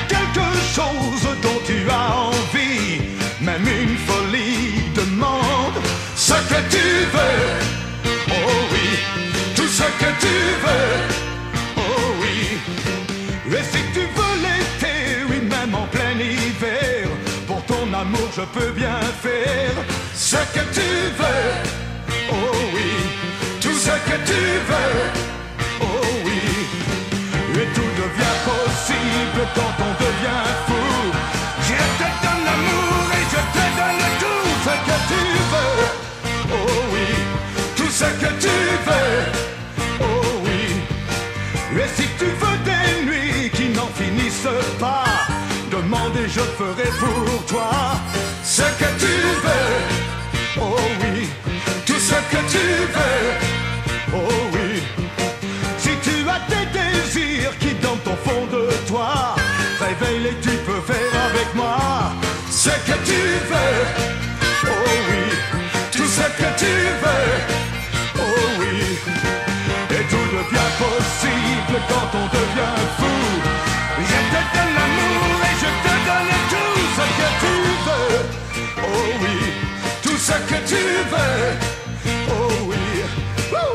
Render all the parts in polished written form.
quelque chose dont tu as envie, même une folie demande ce que tu veux. Oh oui, tout ce que tu veux. Oh oui. Et si tu veux l'été, oui, même en plein hiver, pour ton amour je peux bien faire ce que tu veux. Oh oui, tout ce que tu veux. Oh oui. Et tout devient possible quand on devient fou. Je te donne l'amour et je te donne tout ce que tu veux. Oh oui, tout ce que tu veux. Oh oui. Et si tu veux des nuits qui n'en finissent pas, demande et je ferai pour toi ce que tu veux. Oh oui, tout ce que tu veux. Oh oui. Si tu as des désirs qui dans ton fond de toi, réveille-les, tu peux faire avec moi ce que tu veux. Oh oui, tout ce que tu veux. Oh oui. Et tout devient possible quand on devient fou. Je te donne l'amour et je te donne tout ce que tu veux. Oh oui, tout ce que tu veux. Oh oui. Woo!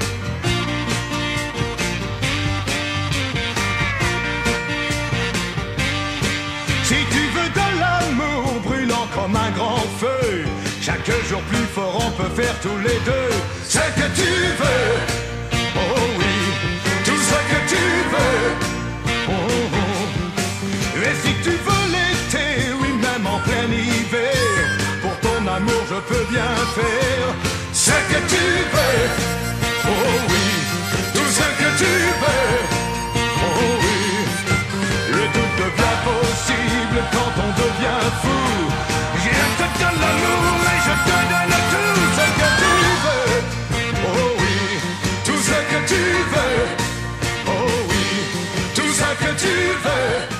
Si tu veux de l'amour brûlant comme un grand feu, chaque jour plus fort on peut faire tous les deux ce que tu veux. Oh oui, tout ce que tu veux. Oh, oh. Et si tu veux l'été, oui, même en plein hiver, pour ton amour je peux bien faire ce que tu veux. Oh oui, tout ce que tu veux. Oh oui. Et tout devient possible quand on devient fou. Je te donne l'amour et je te donne tout ce que tu veux. Oh oui, tout ce que tu veux. Oh oui, tout ce que tu veux.